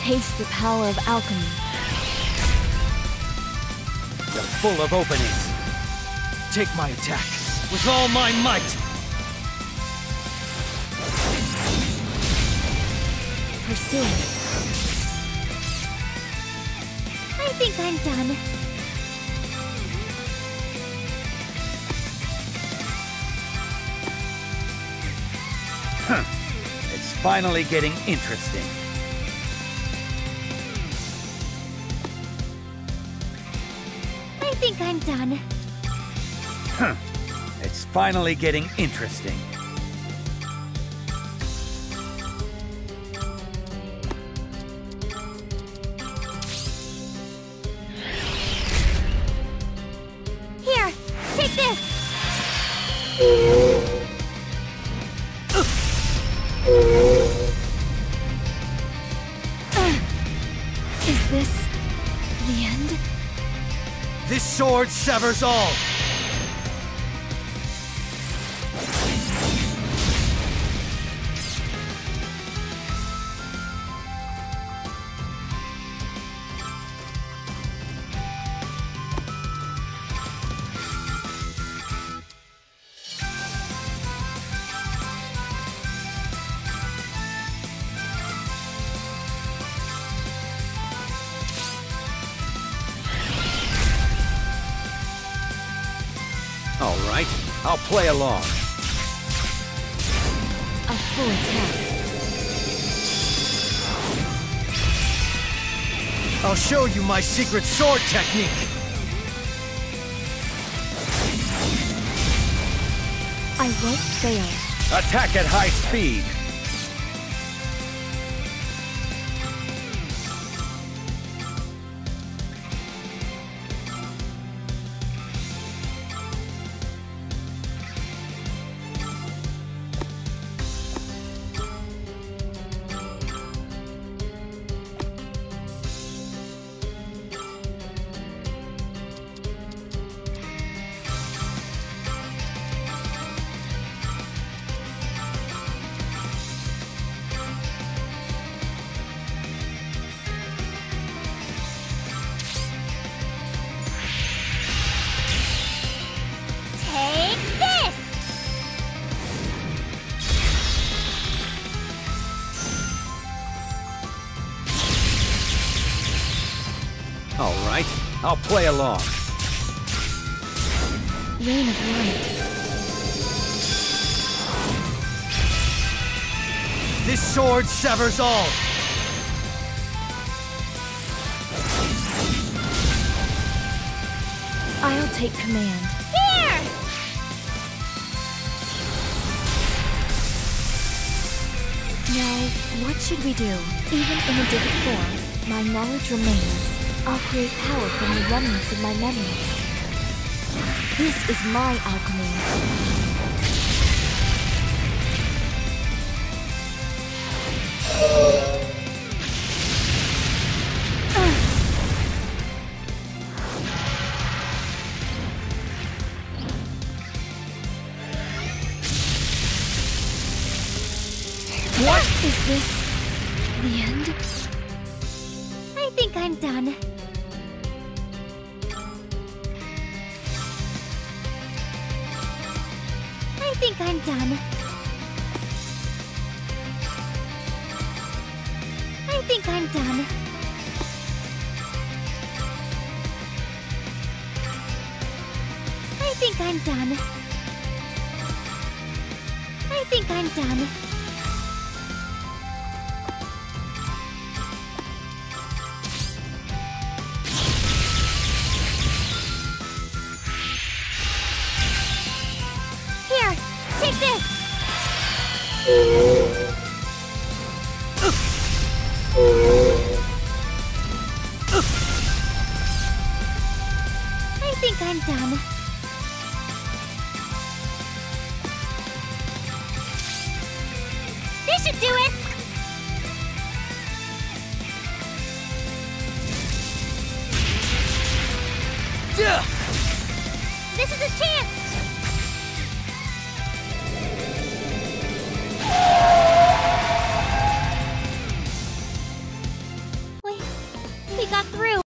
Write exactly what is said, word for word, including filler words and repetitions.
Taste the power of alchemy. They're full of openings. Take my attack with all my might. Pursuing. I think I'm done. Huh. It's finally getting interesting. I think I'm done. Huh. It's finally getting interesting. Here, take this! Uh, is this the end? This sword severs all! All right, I'll play along. A full attack. I'll show you my secret sword technique. I won't fail. Attack at high speed. Take this! All right, I'll play along. Rain of light. This sword severs all. I'll take command. Here! Now, what should we do? Even in a different form, my knowledge remains. I'll create power from the remnants of my memories. This is my alchemy. What? Is this the end? I think I'm done. I think I'm done. I think I'm done. I think I'm done. I think I'm done. Here, take this! I think I'm done. This should do it! Duh! This is a chance! We got through!